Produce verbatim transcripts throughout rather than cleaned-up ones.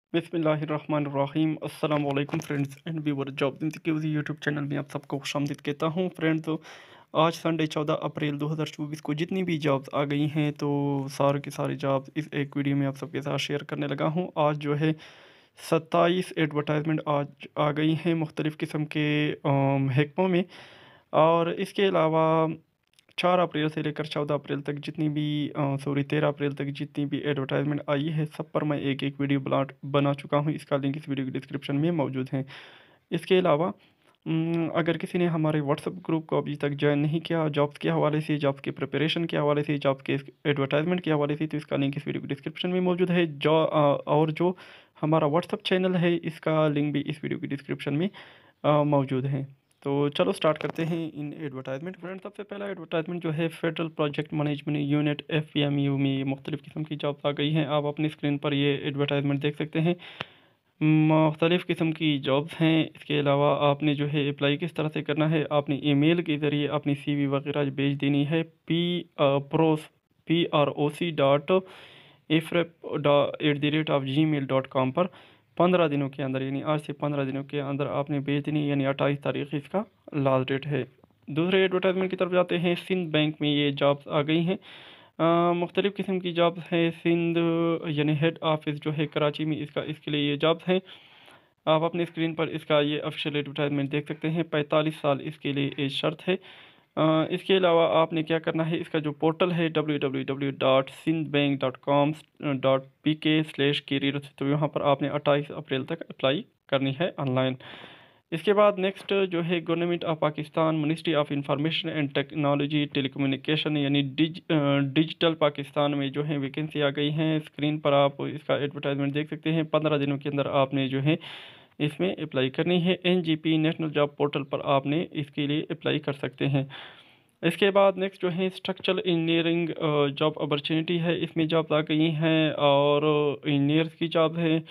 बिस्मिल्लाहिर्रहमानिर्रहीम अस्सलाम वालेकुम फ्रेंड्स एंड व्यूवर जॉब जिंदगी उसी यूट्यूब चैनल में आप सबको खुशामदीद कहता हूँ फ्रेंड्स। तो आज संडे चौदह अप्रैल दो हज़ार चौबीस को जितनी भी जॉब्स आ गई हैं तो सारे की सारी जॉब्स इस एक वीडियो में आप सबके साथ शेयर करने लगा हूँ। आज जो है सत्ताईस एडवर्टाइजमेंट आज आ गई हैं मुख्तलिफ़ किस्म के महकमों में। और इसके अलावा चार अप्रैल से लेकर चौदह अप्रैल तक जितनी भी सॉरी तेरह अप्रैल तक जितनी भी एडवर्टाइजमेंट आई है सब पर मैं एक एक वीडियो बना बना चुका हूँ। इसका लिंक इस वीडियो के डिस्क्रिप्शन में मौजूद है। इसके अलावा उम, अगर किसी ने हमारे व्हाट्सएप ग्रुप को अभी तक ज्वाइन नहीं किया जॉब्स के हवाले से, जॉब्स के प्रिपरेशन के हवाले से, जॉब के एडवर्टाइजमेंट के हवाले से, तो इसका लिंक इस वीडियो के डिस्क्रिप्शन में मौजूद है। जो अ, और जो हमारा व्हाट्सएप चैनल है इसका लिंक भी इस वीडियो के डिस्क्रिप्शन में अ, मौजूद है। तो चलो स्टार्ट करते हैं इन एडवर्टाइजमेंट। फ्रेंड सबसे पहला एडवर्टाइजमेंट जो है federal project management unit F M U में मुख्तलिफ़ किस्म की जॉब्स आ गई हैं। आप अपनी स्क्रीन पर ये एडवर्टाइजमेंट देख सकते हैं। मुख्तलिफ़ किस्म की जॉब्स हैं। इसके अलावा आपने जो है अप्लाई किस तरह से करना है, आपने ईमेल के ज़रिए अपनी सीवी वगैरह भेज देनी है पी प्रोस P R O C dot इफ्रेप at the rate of gmail dot com पर पंद्रह दिनों के अंदर, यानी आज से पंद्रह दिनों के अंदर आपने भेज देनी, यानी अट्ठाईस तारीख इसका लास्ट डेट है। दूसरे एडवर्टाइजमेंट की तरफ जाते हैं। सिंध बैंक में ये जॉब्स आ गई हैं। मुख्तलिफ़ किस्म की जॉब्स हैं। सिंध यानी हेड ऑफिस जो है कराची में, इसका इसके लिए ये जॉब्स हैं। आप अपनी स्क्रीन पर इसका ये ऑफिशियल एडवर्टाइजमेंट देख सकते हैं। पैंतालीस साल इसके लिए एज शर्त है। अ, इसके अलावा आपने क्या करना है, इसका जो पोर्टल है W W W dot Sindh bank dot com dot P K slash career, तो यहाँ पर आपने अट्ठाईस अप्रैल तक अप्लाई करनी है ऑनलाइन। इसके बाद नेक्स्ट जो है government of Pakistan ministry of information and technology telecommunication यानी डिज डिजिटल पाकिस्तान में जो है वैकेंसी आ गई हैं। स्क्रीन पर आप इसका एडवर्टाइजमेंट देख सकते हैं। पंद्रह दिनों के अंदर आपने जो है इसमें अप्लाई करनी है। N G P national job portal पर आपने इसके लिए अप्लाई कर सकते हैं। इसके बाद नेक्स्ट जो है स्ट्रक्चरल इंजीनियरिंग जॉब अपॉर्चुनिटी है, इसमें जॉब आ गई हैं और इंजीनियर्स की जॉब है।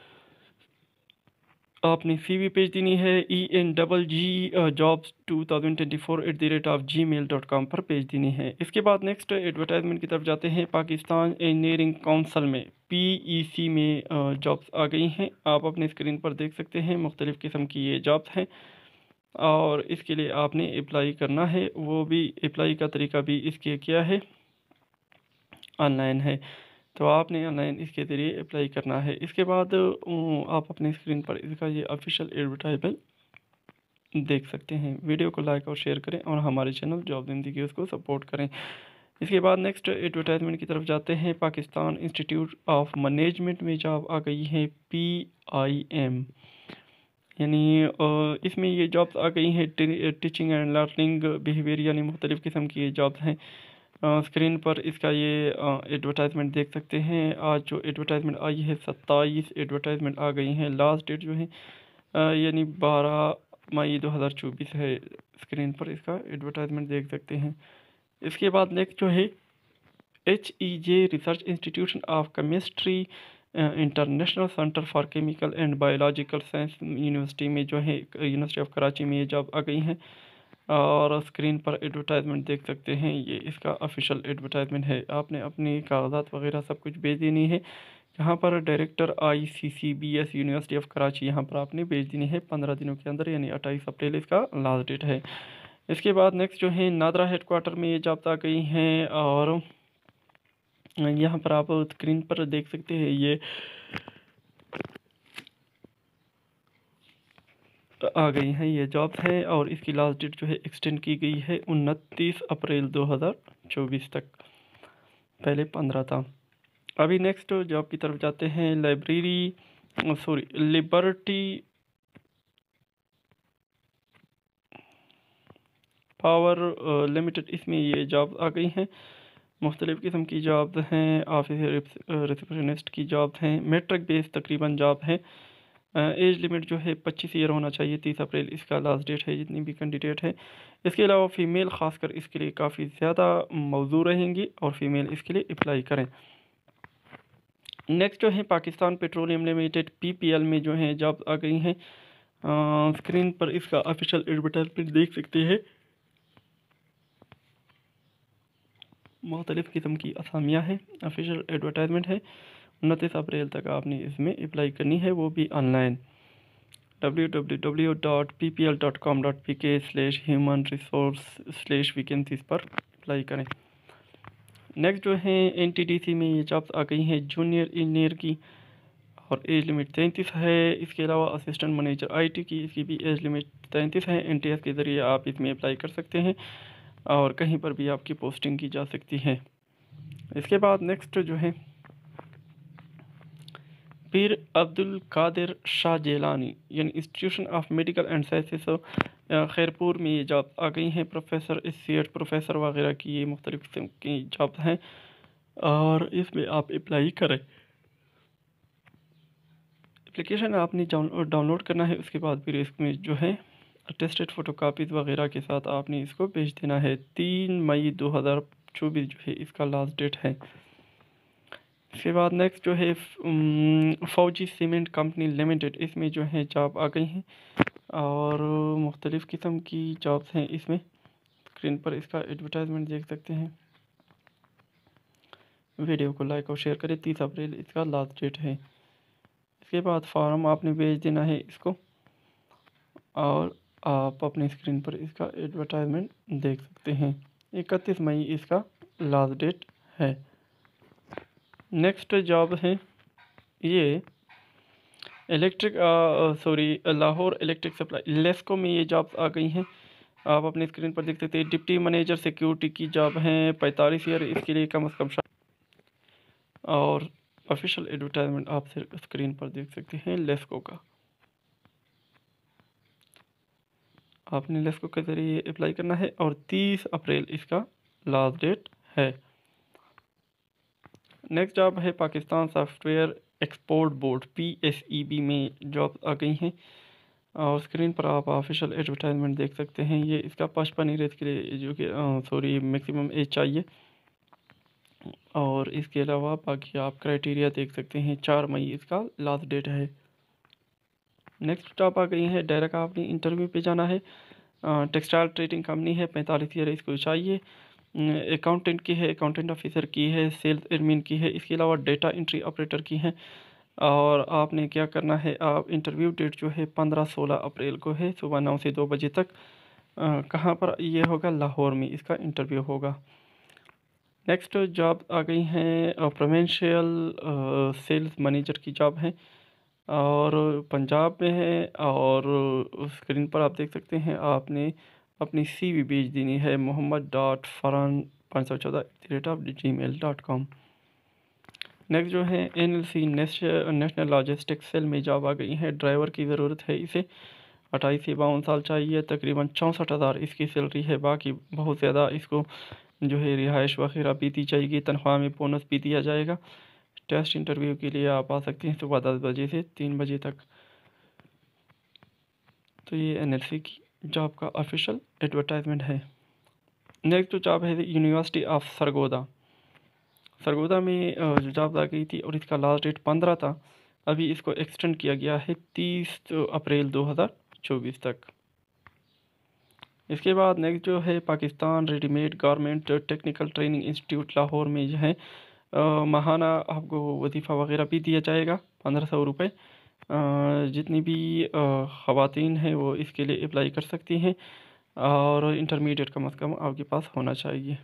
आपने सीवी भेज देनी है E N double G jobs two thousand twenty four at the rate of gmail dot com पर भेज देनी है। इसके बाद नेक्स्ट एडवर्टाइजमेंट की तरफ जाते हैं। पाकिस्तान इंजीनियरिंग काउंसिल में पी ई सी में जॉब्स आ गई हैं। आप अपने स्क्रीन पर देख सकते हैं मुख्तलिफ़ किस्म की ये जॉब्स हैं और इसके लिए आपने अप्लाई करना है। वो भी अप्लाई का तरीका भी इसके क्या है, ऑनलाइन है, तो आपने ऑनलाइन इसके ज़रिए अप्लाई करना है। इसके बाद अ, आप अपनी स्क्रीन पर इसका ये ऑफिशियल एडवर्टाइजमेंट देख सकते हैं। वीडियो को लाइक और शेयर करें और हमारे चैनल जॉब जिंदगी उसको सपोर्ट करें। इसके बाद नेक्स्ट एडवर्टाइजमेंट की तरफ जाते हैं। पाकिस्तान इंस्टीट्यूट ऑफ मैनेजमेंट में जॉब आ गई है पी आई एम, यानी अ, इसमें ये जॉब्स आ गई हैं टीचिंग एंड लर्निंग बिहेवियर, यानी मुख्तलिफ़ किस्म की ये जॉब्स हैं। स्क्रीन पर इसका ये एडवर्टाइजमेंट देख सकते हैं। आज जो एडवर्टाइजमेंट आई है सत्ताईस एडवर्टाइजमेंट आ गई हैं। लास्ट डेट जो है अ, यानी बारह मई दो हज़ार चौबीस है। स्क्रीन पर इसका एडवर्टाइजमेंट देख सकते हैं। इसके बाद नेक्स्ट जो है H E J research institution of chemistry international centre for chemical and biological science university में जो है यूनिवर्सिटी ऑफ कराची में ये जॉब आ गई हैं और स्क्रीन पर एडवर्टाइजमेंट देख सकते हैं। ये इसका ऑफिशियल एडवर्टाइजमेंट है। आपने अपनी कागजात वगैरह सब कुछ भेज देनी है। यहाँ पर director I C C B S university of Karachi, यहाँ पर आपने भेज देनी है पंद्रह दिनों के अंदर, यानी अट्ठाईस अप्रैल इसका लास्ट डेट है। इसके बाद नेक्स्ट जो है नादरा हेडक्वार्टर में ये जॉब आ गई हैं और यहाँ पर आप स्क्रीन पर देख सकते हैं ये आ गई हैं ये जॉब्स हैं और इसकी लास्ट डेट जो है एक्सटेंड की गई है उनतीस अप्रैल दो हज़ार चौबीस तक, पहले पंद्रह था। अभी नेक्स्ट जॉब की तरफ जाते हैं। Library sorry liberty power limited, इसमें ये जॉब आ गई हैं। मुख्तलिफ़ किस्म की जॉब्स हैं। ऑफिस रिसेप्शनिस्ट की जॉब हैं। मेट्रिक बेस तकरीबन जॉब है। एज लिमिट जो है पच्चीस ईयर होना चाहिए। तीस अप्रैल इसका लास्ट डेट है जितनी भी कैंडिडेट है। इसके अलावा फ़ीमेल ख़ासकर इसके लिए काफ़ी ज़्यादा मौजूद रहेंगी और फीमेल इसके लिए अप्लाई करें। नेक्स्ट जो है Pakistan petroleum limited P P L में जो है जॉब आ गई हैं। स्क्रीन पर इसका ऑफिशियल एडवर्टाइजमेंट देख सकते हैं। मुख्तलिफ़ किस्म की असामियाँ हैं, ऑफिशियल एडवर्टाइजमेंट है। उनतीस अप्रैल तक आपने इसमें अप्लाई करनी है, वो भी online. W W W dot P P L dot com dot P K slash human resource slash vacancies पर अप्लाई करें। नेक्स्ट जो है एन टी डी सी में ये जॉब्स आ गई हैं जूनियर इंजीनियर की, और एज लिमिट तैंतीस है। इसके अलावा असिस्टेंट मैनेजर आई टी की, इसकी भी एज लिमिट तैंतीस है। एन टी एस के ज़रिए आप इसमें अप्लाई कर सकते हैं और कहीं पर भी आपकी पोस्टिंग की जा सकती है। इसके बाद नेक्स्ट जो है पीर अब्दुल कादिर शाह जेलानी यानी institution of medical and sciences Khairpur में ये जॉब आ गई हैं। प्रोफेसर एसोसिएट प्रोफेसर वगैरह की ये मुख्तलिफ किस्म की जॉब हैं और इसमें आप अप्लाई करें। एप्लीकेशन आपने डाउनलोड करना है, उसके बाद फिर इसमें जो है अटेस्टेड फ़ोटो कापीज़ वगैरह के साथ आपने इसको भेज देना है। तीन मई दो हज़ार चौबीस जो है इसका लास्ट डेट है। इसके बाद नेक्स्ट जो है फौजी सीमेंट कंपनी लिमिटेड, इसमें जो है जॉब आ गई हैं और मुख्तलिफ़ किस्म की जॉब्स हैं। इसमें स्क्रीन पर इसका एडवर्टाइजमेंट देख सकते हैं। वीडियो को लाइक और शेयर करें। तीस अप्रैल इसका लास्ट डेट है। इसके बाद फॉर्म आपने भेज देना है इसको और आप अपनी स्क्रीन पर इसका एडवर्टाइजमेंट देख सकते हैं। इकतीस मई इसका लास्ट डेट है। नेक्स्ट जॉब है ये electric sorry Lahore electric supply LESCO में ये जॉब्स आ गई हैं। आप अपनी स्क्रीन पर देख सकते हैं। डिप्टी मैनेजर सिक्योरिटी की जॉब है, पैंतालीस ईयर इसके लिए कम अज़ कम, और ऑफिशियल एडवर्टाइजमेंट आप स्क्रीन पर देख सकते हैं लेस्को का। आपने लेस्को के ज़रिए अप्लाई करना है और तीस अप्रैल इसका लास्ट डेट है। नेक्स्ट जॉब है Pakistan software export board P S E B में जॉब आ गई हैं और स्क्रीन पर आप ऑफिशियल एडवर्टाइजमेंट देख सकते हैं। ये इसका पचपन ईयर्स के लिए जो कि सॉरी मैक्सिमम एज चाहिए और इसके अलावा बाकी आप क्राइटेरिया देख सकते हैं। चार मई इसका लास्ट डेट है। नेक्स्ट जॉब आ गई है डायरेक्ट आपने इंटरव्यू पे जाना है। टेक्सटाइल ट्रेडिंग कंपनी है, पैंतालीस ईयर इसको चाहिए। अकाउंटेंट की है, अकाउंटेंट ऑफिसर की है, सेल्स एडमिन की है, इसके अलावा डेटा एंट्री ऑपरेटर की है। और आपने क्या करना है, आप इंटरव्यू डेट जो है पंद्रह सोलह अप्रैल को है, सुबह नौ से दो बजे तक। कहाँ पर ये होगा? लाहौर में इसका इंटरव्यू होगा। नेक्स्ट जॉब आ गई हैं प्रोविंशियल सेल्स मैनेजर की जॉब है और पंजाब में है और स्क्रीन पर आप देख सकते हैं। आपने अपनी सीवी भेज देनी है मोहम्मद डॉट फरहान पाँच सौ चौदह at the rate of gmail dot com. Next जो है N L C national logistics cell में जॉब आ गई है। ड्राइवर की ज़रूरत है इसे। अट्ठाईस से बावन साल चाहिए। तकरीबन चौंसठ हज़ार इसकी सैलरी है। बाकी बहुत ज़्यादा इसको जो है रिहाइश वगैरह भी दी जाएगी। तनख्वाह में बोनस भी दिया जाएगा। टेस्ट इंटरव्यू के लिए आप आ सकते हैं सुबह दस बजे से तीन बजे तक। तो ये एन एल सी की जॉब का ऑफिशियल एडवर्टाइजमेंट है। नेक्स्ट जो जॉब है यूनिवर्सिटी ऑफ सरगोदा। सरगोदा में जो जॉब आ गई थी और इसका लास्ट डेट पंद्रह था। अभी इसको एक्सटेंड किया गया है तीस अप्रैल दो हज़ार चौबीस तक। इसके बाद नेक्स्ट जो है Pakistan readymade garment technical training institute Lahore में जो है माहाना आपको वजीफ़ा वगैरह भी दिया जाएगा पंद्रह सौ रुपये। जितनी भी ख़वातीन हैं वो इसके लिए अप्लाई कर सकती हैं और इंटरमीडिएट कम अज़ कम आपके पास होना चाहिए।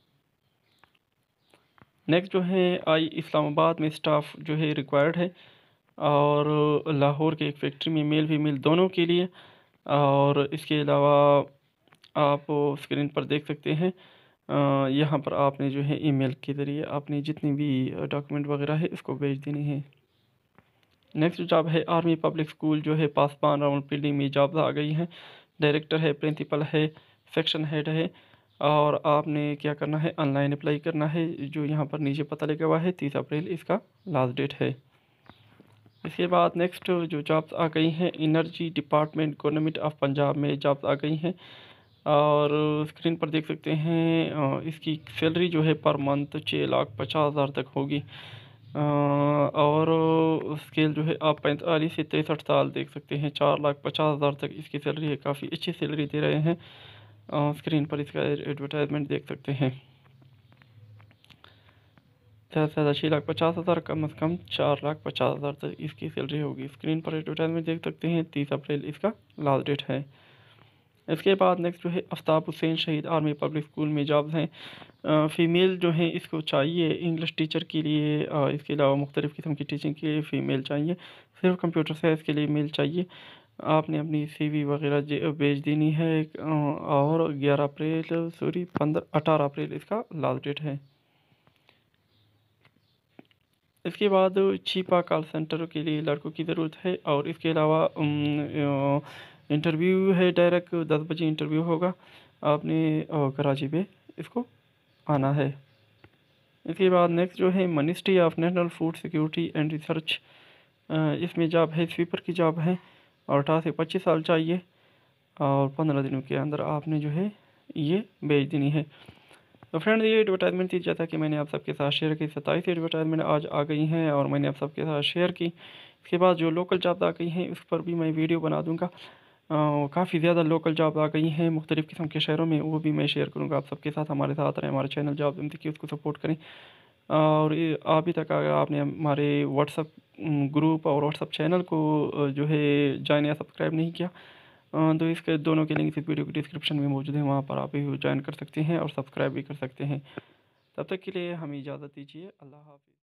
नेक्स्ट जो है आई इस्लामाबाद में स्टाफ जो है रिक्वायर्ड है और लाहौर के एक फैक्ट्री में मेल फीमेल दोनों के लिए। और इसके अलावा आप स्क्रीन पर देख सकते हैं यहाँ पर आपने जो है ईमेल के ज़रिए आपने जितनी भी डॉक्यूमेंट वगैरह है इसको भेज देनी है। नेक्स्ट जॉब है आर्मी पब्लिक स्कूल जो है पासबान रावलपिंडी में जॉब आ गई है। डायरेक्टर है, प्रिंसिपल है, सेक्शन हेड है और आपने क्या करना है, ऑनलाइन अप्लाई करना है। जो यहाँ पर नीचे पता लिखा हुआ है तीस अप्रैल इसका लास्ट डेट है। इसके बाद नेक्स्ट जो जॉब्स आ गई हैं energy department government of Punjab में जॉब्स आ गई हैं और स्क्रीन पर देख सकते हैं इसकी सैलरी जो है पर मंथ छः लाख पचास हज़ार तक होगी। और स्केल जो है आप पैंतालीस से तिरसठ साल देख सकते हैं, चार लाख पचास हज़ार तक इसकी सैलरी है। काफ़ी अच्छी सैलरी दे रहे हैं। स्क्रीन पर इसका एडवर्टाइजमेंट देख सकते हैं। ज़्यादा से ज़्यादा छः लाख पचास हज़ार, कम से कम चार लाख पचास हज़ार तक इसकी सैलरी होगी। स्क्रीन पर एडवर्टाइजमेंट देख सकते हैं, तीस अप्रैल इसका लास्ट डेट है। इसके बाद नेक्स्ट जो है Aftab Hussain Shaheed army public school में जॉब्स हैं। फ़ीमेल जो है इसको चाहिए इंग्लिश टीचर के लिए, अ, इसके अलावा मुख्तलिफ़ किस्म की टीचिंग के लिए फ़ीमेल चाहिए। सिर्फ कंप्यूटर साइंस के लिए मेल चाहिए। आपने अपनी सीवी वगैरह जे भेज देनी है। अ, और ग्यारह अप्रैल सॉरी पंद्रह अठारह अप्रैल इसका लास्ट डेट है। इसके बाद छिपा कॉल सेंटर के लिए लड़कों की ज़रूरत है। और इसके अलावा इंटरव्यू है, डायरेक्ट दस बजे इंटरव्यू होगा। आपने अ, कराची पे इसको आना है। इसके बाद नेक्स्ट जो है ministry of national food security and research, इसमें जॉब है, स्वीपर की जॉब है और अठारह से पच्चीस साल चाहिए। और पंद्रह दिनों के अंदर आपने जो है ये भेज देनी है। तो फ्रेंड ये एडवर्टाइजमेंट थी, जैसा कि मैंने आप सबके साथ शेयर की। सत्ताईस एडवर्टाइजमेंट आज आ गई हैं और मैंने आप सबके साथ शेयर की। इसके बाद जो लोकल जॉब आ गई हैं उस पर भी मैं वीडियो बना दूंगा। काफ़ी ज़्यादा लोकल जॉब आ गई हैं मुख्तलिफ़ किस्म के शहरों में, वो भी मैं शेयर करूँगा आप सबके साथ। हमारे साथ रहें, हमारे चैनल जॉब ज़िंदगी उसको सपोर्ट करें। और ये अभी तक अगर आपने हमारे व्हाट्सअप ग्रुप और व्हाट्सअप चैनल को अ, जो है ज्वाइन या सब्सक्राइब नहीं किया, अ, तो इसके दोनों के लिंक इस वीडियो के डिस्क्रिप्शन में मौजूद है, वहाँ पर आप ज्वाइन कर सकते हैं और सब्सक्राइब भी कर सकते हैं। तब तक के लिए हमें इजाज़त दीजिए। अल्लाह हाफ़िज़।